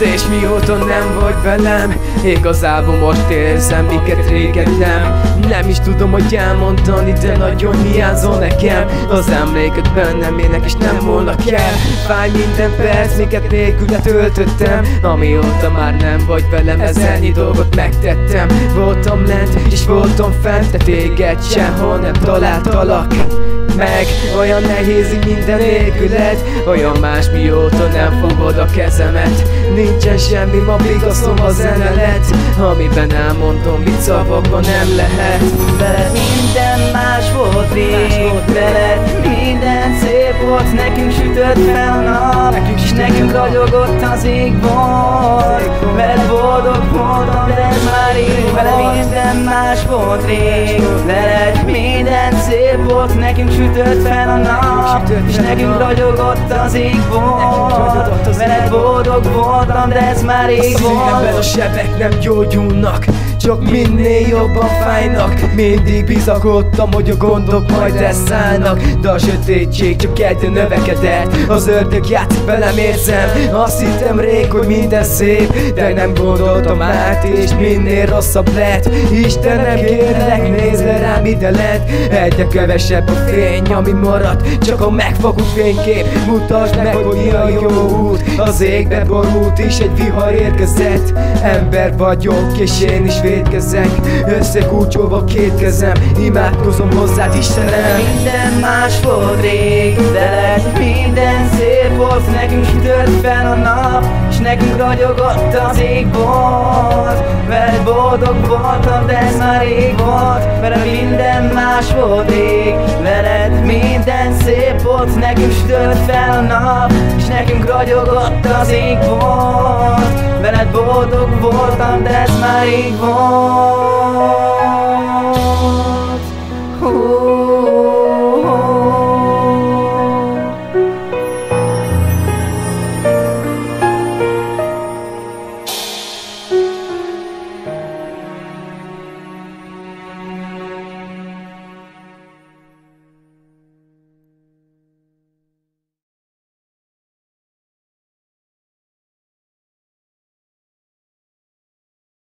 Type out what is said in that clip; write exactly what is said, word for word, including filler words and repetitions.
És mióta nem vagy velem, igazából most érzem, miket régen nem. Nem is tudom, hogy elmondani, de nagyon hiányzol nekem. Az emléket bennem élnek és nem múlnak el. Fáj minden perc, miket nélküle töltöttem. Amióta már nem vagy velem, ezernyi dolgot megtettem. Voltam lent és voltam fent, de téged sehol nem találtalak meg. Olyan nehéz így minden nélküled, olyan más, mióta nem fogod a kezemet. Nincsen semmi, ma vigaszom a zenelet, amiben elmondom, mit szavakban nem lehet. Veled minden más volt rég, veled minden szép volt, nekünk sütött fel a nap, és nekünk ragyogott az égbolt. Veled boldog voltam, de ez már rég, veled minden más volt rég, veled minden szép volt, nekünk sütött fel a nap, és nekünk ragyogott az égbolt. Veled boldog voltam, de ez már rég volt. Szívemben a sebek nem gyógyulnak, csak minél jobban fájnak. Mindig bizakodtam, hogy a gondok majd elszállnak, de a sötétség csak egyre növekedett. Az ördög játszik velem, érzem. Azt hittem rég, hogy minden szép, de nem gondoltam át, és minél rosszabb lett. Istenem, kérlek, nézd le rám ide lent. Egyre kevesebb a fény, ami maradt, csak a megfogott fénykép. Mutasd meg, hogy mi a jó út. Az égbe borult is egy vihar érkezett. Ember vagyok, és én is vétkezek, összekúcsolva két kezem, imádkozom hozzád, Istenem. Minden más volt rég, veled minden szép volt, nekünk sütött fel a nap, és nekünk ragyogott az égbolt. Veled boldog voltam, de ez már rég volt. Veled minden más volt rég, veled minden szép volt, nekünk sütött fel a nap, és nekünk ragyogott az égbolt. Veled boldog voltam, de ez már rég volt.